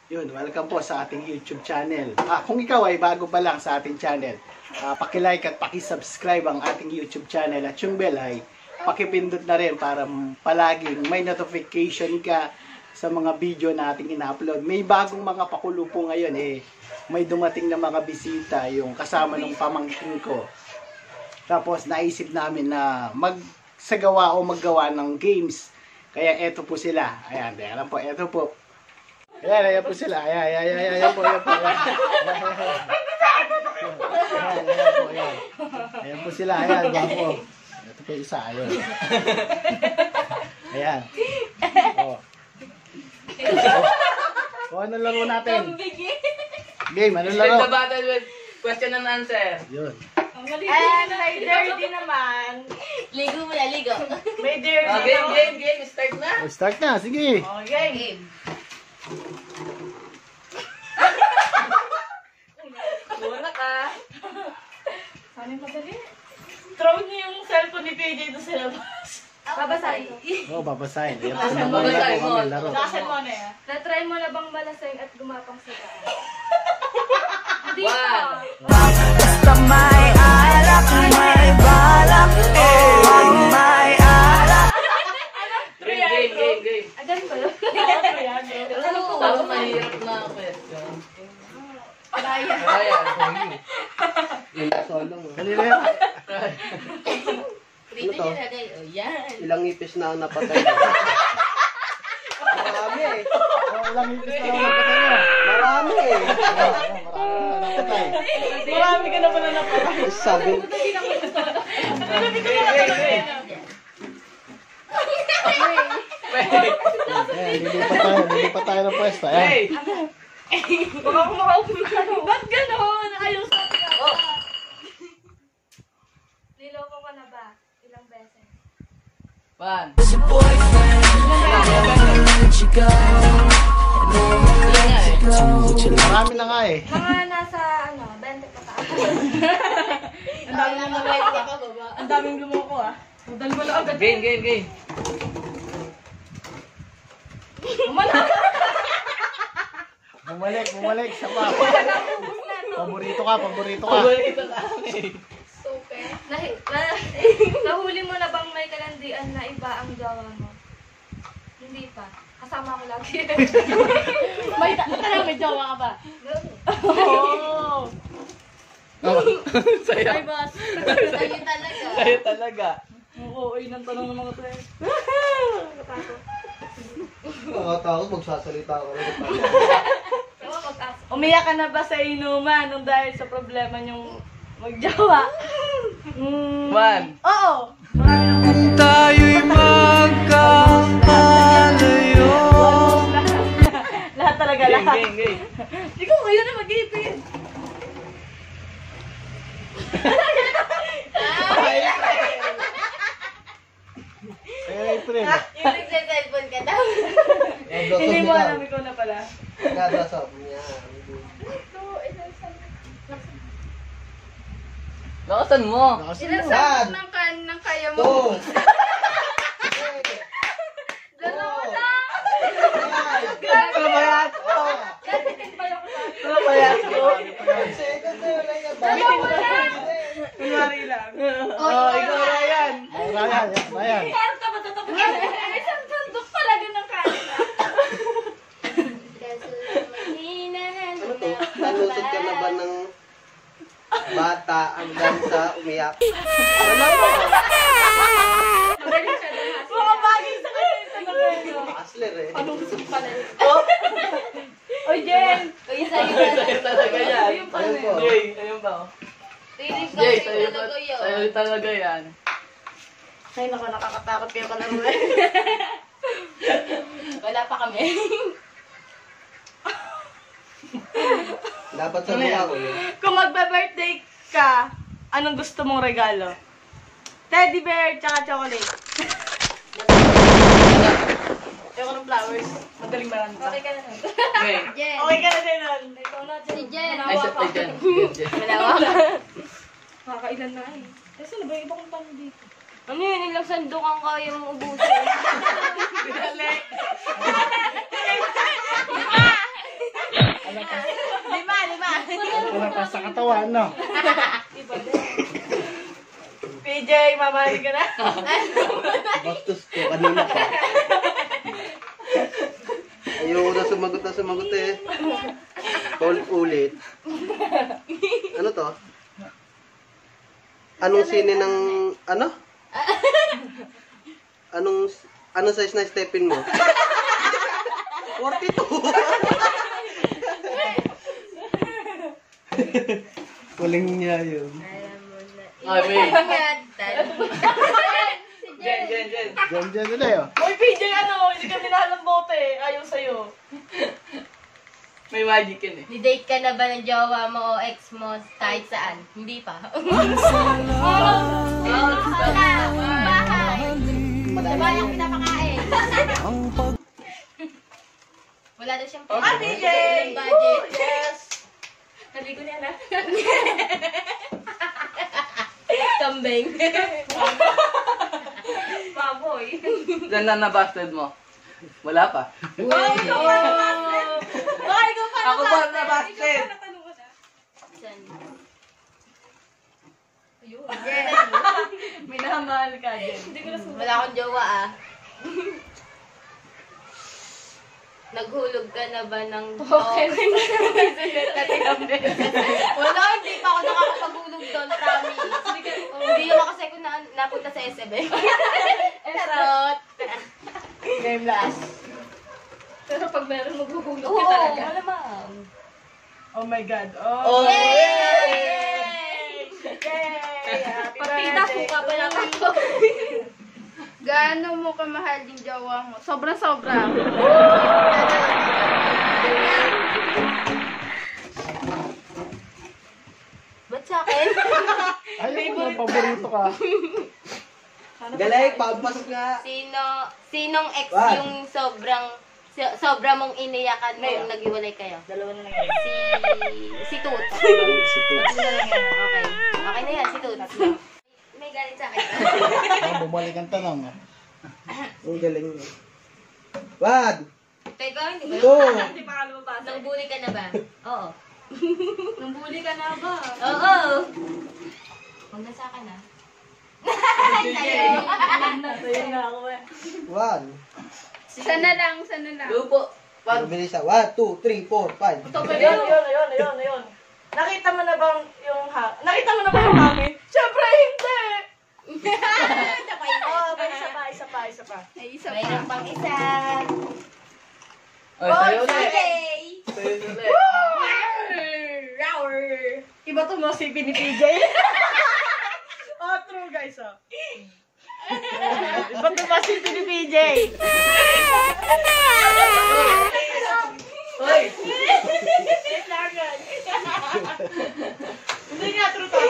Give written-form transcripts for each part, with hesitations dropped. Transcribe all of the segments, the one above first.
Yun, welcome po sa ating YouTube channel. Kung ikaw ay bago pa lang sa ating channel, paki-like at paki-subscribe ang ating YouTube channel at yung bell ay pakipindot na rin para palaging may notification ka sa mga video na ating ina-upload. May bagong mga pakulo po ngayon may dumating na mga bisita yung kasama ng pamangkin ko. Tapos naisip namin na magsagawa o maggawa ng games. Kaya eto po sila. Ayan, alam po, eto po. Ayan po sila. Ayan po. Ayan po sila. Ayan, gwapo. Ito po isa. Ayan. Ayan. O, ano laro natin? Game, ano laro? The battle with question and answer. Yun. May dirty naman. Ligo mo na, ligo. May dirty. Game. Start na. Start na, sige. Okay. Muna ka. Ano yung madali? Throw niyo yung cellphone ni PJ doon sa labas. Babasahin. Oo, babasahin. Ayan, Babasahin mo. laro. Lakasan mo na yan. Na-try mo na bang malasing at gumapang sa daan? Hindi One. pa. Basta may alak, may balak, may alak. Game. Agan ba yun? Ano po? Tapos mahirap na question. Kaya. Kanina yan. Dito niya lagay. O, yan. Ilang ipis na ang napatay. Marami eh. Ilang ipis na lang napatay mo. Marami eh. Marami na napatay. Marami ka na pala napatay. Sabi, Ayan, lilipat tayo ng pwesto. Ayan. Baka kung makaupo ka. Ba't gano'n? Ayos na ka. Niloko ko na ba? Ilang beses? One. Marami na nga eh. Mga nasa, 20 pa taas. Ang daming lumoko ah. Udal mo na agad. Game. Bumalik. Sa pa. Paborito ka. Paborito ka. Super. Nahuli mo na bang may kalandian na iba ang gawa mo? Hindi pa. Kasama ko lagi. May jowa ka ba? Oo. Saya. Ay, boss. Sa'yo talaga. Sa'yo talaga. Oo, ng tanong ng mga friends. nakakatakot magsasalita ako. Umiyak ka na ba sa inuman nung dahil sa problema niyong magjawa? One. Oo. Tayo'y magkakalayo. Lahat talaga, lahat. Game. Ikaw, kayo na mag-ipin. Friend. Yung nagsa-cellphone ka daw. Hindi mo alam, ikaw na pala. Nagdasap niya. Lakasan mo. Ilang One. sakot ng kaya mo? Two. Dalawa lang. Ano ba yan? Ano ba yan? Dalawa lang. Kunwari lang. Oh, ikaw na yan. Ryan. Ay, isang sandok talaga ng kanin. Ano to? Nanusod ka na ba ng bata hanggang sa umiyak? Mga bagay sa kanya yung tanong. Asler eh. Oy, Jen! Uy, sa'yo Sa'yo talaga yan. Ayun pa na. Jay, ayun ba? Tinig ka Jay, sa'yo talaga yun. sa'yo talaga yan. Ay, naku, nakakatakot kayo kalaro eh. Wala pa kami. Dapat sabi ako yun. Kung magbe-birthday ka, anong gusto mong regalo? Teddy bear, tsaka chocolate. Ayoko ng flowers. Magaling marami pa. Okay ka na nun. Okay. Jen. Okay ka na din nun. Ikaw na, Jen. Si Jen. Ay, Jen. Malawa ka. Nakakailan na eh. Kasi na ba yung iba kong tanong dito? Ano yun? Ilang sandok ang kaya mong ubusin? Dali. Para sa katawan, no? PJ, mamahal ka na. Bastos ko, kanina pa. Ayoko na sumagot eh. Ulit-ulit. Ano to? Anong sine ng, ano? Anong size na stepin mo? 42. Kuling niya yun. Ay, wait. Jen. Diyan na yun. Uy, PJ, hindi ka minahal ng bote. Ayaw sa'yo. May magic yun eh. Ni-date ka na ba ng jowa mo o ex mo kahit saan? Hindi pa. Diba yung pinapakain? Wala daw siyang pera. PJ! Budget. Yes! Naligo niya na. Kambing. Baboy. Diyan na nabasted mo. Wala pa. Bakit ko pa Ako ba nabasted? Saan? Minamahal ka, Jen. Wala akong jowa ah. Naghulog ka na ba ng... Okay. Wala, hindi pa ako nakakapaghulog doon, promise. Hindi naman kasi ako napunta sa SME. Charot. Game last. Pero pag meron maghuhulog Oo, ka talaga. malamang. Oh my God. Oh. Yay! Pagpita ko ka pa lang ako. Gaano mo kamahal yung jowa mo? Sobra-sobra. Ba't sa akin? Ayaw mo, paborito ka. Galay, pampas nga. Sinong ex What? yung sobra mong iniyakan nung naghiwalay kayo? Dalawa na lang yan. Si Tut. Si Toots. Okay. Okay na yan, si Tut. May galit sa akin. Bumalik ang tanong. Ang galing niya. Wag! Teka, hindi ba? Ito! Hindi pa ka lumabasa. Nang bully ka na ba? Oo. Nambuli ka na ba? Oo. Huwag na sa akin ah. Sa'yo na ako eh. Wag! Sana lang. Lupo. Pag Mabilis na. 1, 2, 3, 4, 5. Ayun. Nakita mo na bang nakita mo na ba yung hangin? Siyempre, hindi! Isa pa. Ay, isa Mayroon pa. pang isa. Ay, sa'yo ulit. Okay. Sa'yo ulit. Iba to mo si ni PJ. True guys, Iba to mo si ni PJ. Hoy! Hindi nga, true to.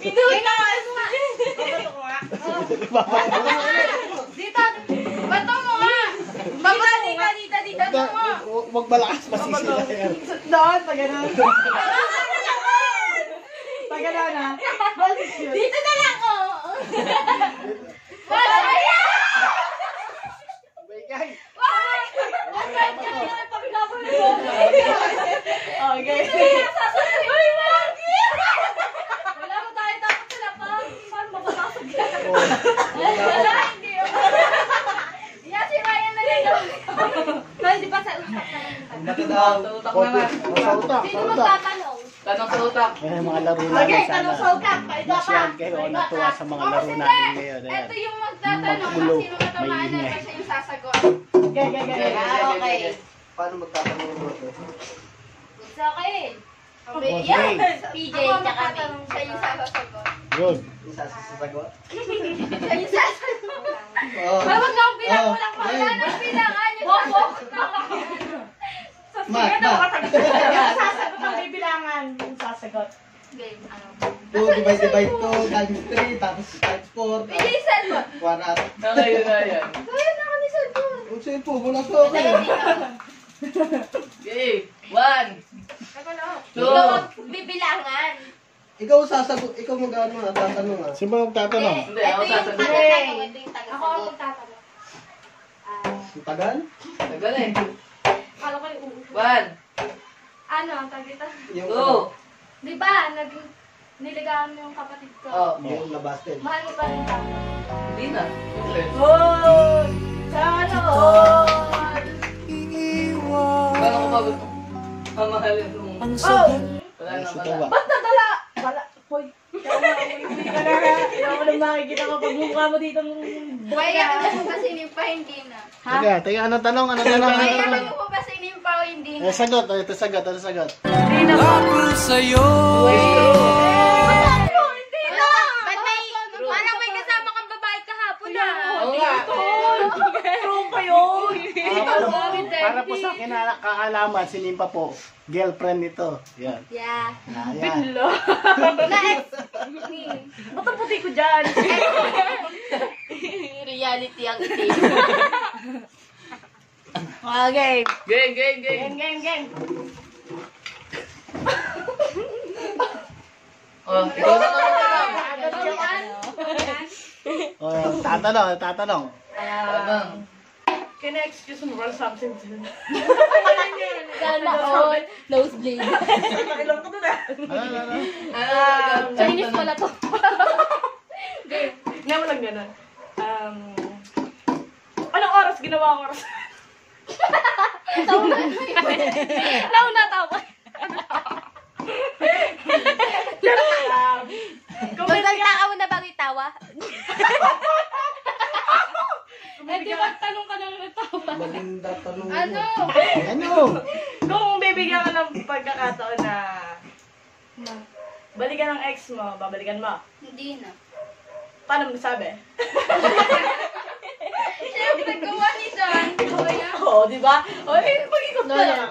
Babato ko nga. Dito! Bato mo nga! Dito mo! Huwag malakas masisira yan. Doon, pag gano'n. Pag gano'n na. Balis yun. Dito na lang ko! Bagay. Okay. Wala mo tayo dapat sila pa. Paano mabasasag yan? Wala, hindi. Yeah, si Ryan na lang daw. Hindi pa sa utak ka lang. Baka daw. Sa utak naman. Sa utak, Sino sa utak. magtatanong? Tanong sa utak. May mga laro Okay, namin sana. tanong sa utak. Masyad kayo o natuwa sa mga laro namin ngayon. Ayan. Ito yung magtatanong kung Magulo, sino matamaan may na ingay. siya yung sasagot. Okay. Okay. Paano magtatanong mo ito? Sa akin. Okay. Yan. PJ, Ako tsaka me. magtatanong siya yung sasagot. Good. Isa sa sasagot? Siya yung sasagot. Oo. Ay, wag nang bilang Oo. mo lang. Wala nang bilangan. Yung Mat! Sasagot ang bibilangan. Yung sasagot. Game, ano? 2 divide 2 times 3 tapos times 4 PJ, cellphone. 1 at... Okay, yun na yan. Ayun, ako ni cellphone. Ang cellphone mo lang sa akin. Okay. 1, Ako na. 2. Bibilangan. Ikaw sasagot, ikaw mag-ano na, tatanong ah. Sino ba magtatanong? Hindi, ako sasagot. Ito yung Ako ang tagasagot. magtatanong. Ang tagal? Tagal eh. Kala ko yung uupo. 1, Ano, ang tagita? Yung 2, Di ba, niligawan mo yung kapatid ko. Oh, Yung nabasted. Mahal mo pa rin ba? hindi na. Siyempre. Oh! Sana all! Paano ko ba gusto? Mamahalin mo. Oh! Wala na Si pala. Tawa. Ba't nadala? Wala. Hoy. Hindi ka na. Ayaw ko nang makikita kapag mukha mo dito. Kaya ka mo pa sinimpa, hindi na. Teka, ano tanong? Ano tanong? Ano Kaya tanong? ka mo pa sinimpa o hindi na. Sagot, ito sagot, ano sagot? Ako sa'yo. Ba't may, parang may kasama kang babae kahapon na. Oo nga. True pa yun. Para po sa kaalaman, si Nimpa po, girlfriend nito. Yan. Yeah. Yan. Na-ex. Ba't ang puti ko dyan? Reality ang itim. Okay. Game, game, game. Game. Oh, ikaw na naman. Tatanong. Can I excuse me for something? Sana all. Nosebleed. Nakilong ko doon ah. Chinese pala to. Nga mo lang ganun. Anong oras ginawa ang oras? Nauna tawa. Kung Magsalita ka mo na bang itawa? di ba tanong ka nang natawa? Maganda tanong Ano? Ano? Kung bibigyan ka ng pagkakataon na balikan ng ex mo, babalikan mo. Hindi na. Paano mo sabi? Siyempre, gawa ni John. Kuya. Oo, di ba? Oy, mag-ikot ka lang.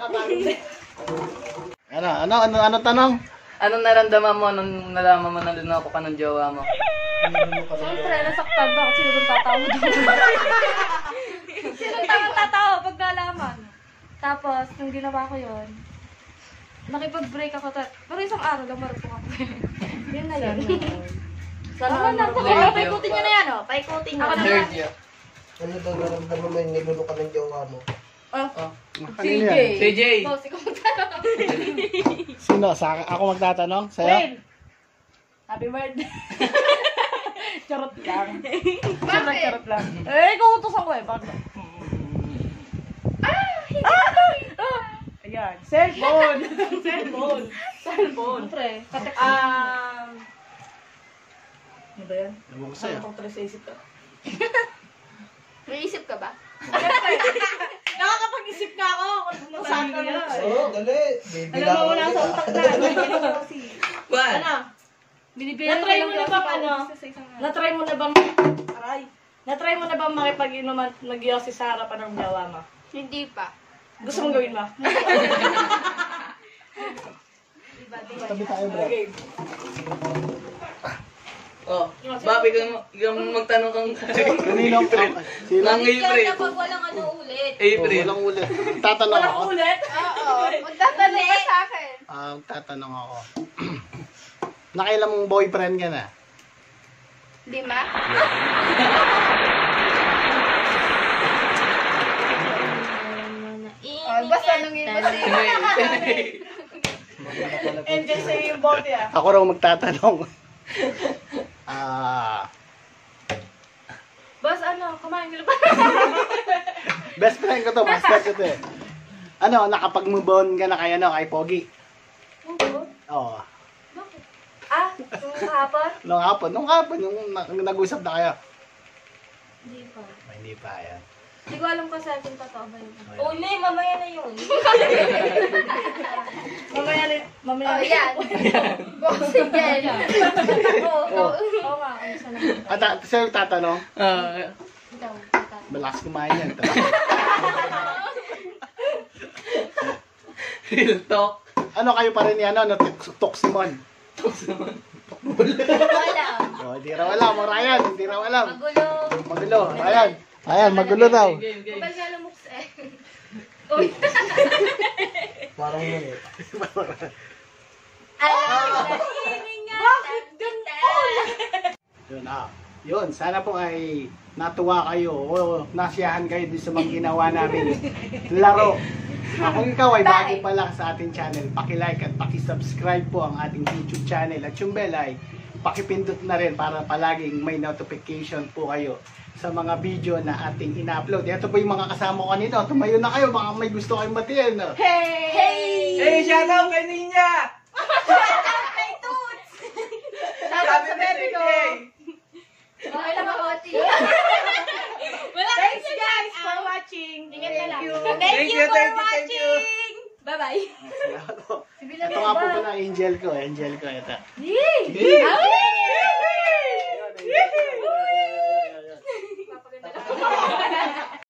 Ano tanong? Anong naramdaman mo nung nalaman mo na linako ka ng jowa mo? Siyempre, nasaktan ba? Sino bang tatawa doon? Sino bang tatawa pag nalaman? Tapos, nung ginawa ko yun, nakipag-break ako. Pero isang araw lang marupok ako. Yun na yun. Sana na po. Paikutin nyo na yan, oh. Paikutin nyo. Ako na. Third year. Ano daw naramdaman mo yung nilulo ka ng jowa mo? Kanino yan? CJ. Boss, ikaw magtanong. Sino? Ako magtatanong? Sa'yo? Wayne! Happy birthday! Charot lang. Charot lang. Eh, ikaw utosan ko eh. Bakit? Ayan. Cellphone! Cellphone! Siyempre, Ano ba yan? Ewan ko Ano sa'yo. pang tres sa isip ka? May isip ka ba? Nakakapag-isip ka ako kung saan ka na. Oo, dali. Alam mo, wala sa utak na. What? Ano? binibigyan Na-try mo ko na lang bang sa ano? sa isang araw. Na-try mo na bang... Aray. Na-try mo na bang makipag-inuman nag-yosi sa harapan ng jowa mo? Hindi pa. Gusto mong gawin mo? Tabi tayo, bro. Okay. Oh, Bobby, ikaw magtanong kang Kanino? Sino? Nang April. Kapag walang ano ulit. April. Walang ulit. Tatanong ako. Walang ulit? Oo. Magtatanong ka sa akin. Tatanong ako. Nakailang mong boyfriend ka na? 5? Oh, basta nung iba Enjoy sa'yo yung bote ah. Ako raw magtatanong. Boss, ano, kumain ka na ba? Best friend ko to, master ko to eh. Ano, nakapag-move on ka na kay Pogi? Oo. Ah, yung kahapon? Nung hapon, nag-usap na kayo. Hindi pa. Hindi pa, yan. Hindi ko alam kasi kung totoo ba yun. Oh, hindi, mamaya na yun. Mamaya Oh, yan. Bossing yan. Oo nga, ano sana. Sa'yo tatanong, Ikaw. malakas kumain yan. Real talk. Ano kayo pa rin yan, Toximon? Wala. Oh, hindi raw alam, Ryan, hindi raw alam. Magulo. Magulo, Ryan. Ayan, magulo daw. Game, game. Kapal nga lumux eh. Parang yun eh. Bakit ganun? Yun, sana po ay natuwa kayo o nasiyahan kayo din sa mga ginawa namin laro Kung ikaw ay bago pa lang sa ating channel, paki-like at paki-subscribe po ang ating YouTube channel. At yung bell ay pakipindot na rin para palaging may notification po kayo sa mga video na ating ina-upload. Ito po yung mga kasama ko kanina. Tumayo na kayo, baka may gusto kayong batiin. No? Hey! Hey, shout out kay Ninya! Kay Toots! Shoutout sa baby ko! Okay lang ako, Ati. Thanks guys for watching! Ingat na lang. Thank you for watching! Bye-bye! Ito nga po pala angel ko. Angel ko ito. Papaganda lang.